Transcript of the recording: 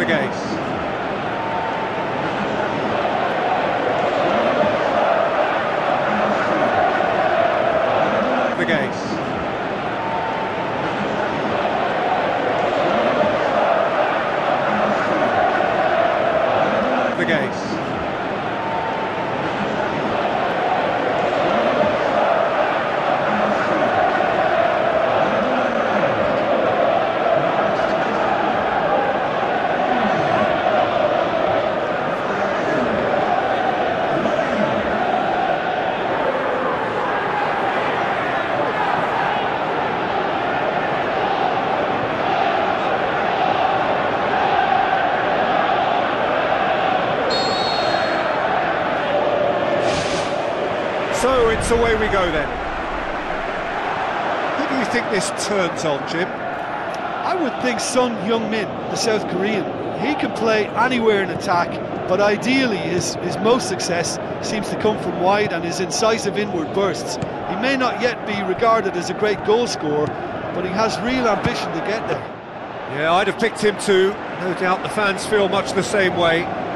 the gates. The gates. The gates. So it's away we go then. Who do you think this turns on, Jim? I would think Son Heung-min, the South Korean. He can play anywhere in attack, but ideally his most success seems to come from wide and his incisive inward bursts. He may not yet be regarded as a great goal scorer, but he has real ambition to get there. Yeah, I'd have picked him too. No doubt the fans feel much the same way.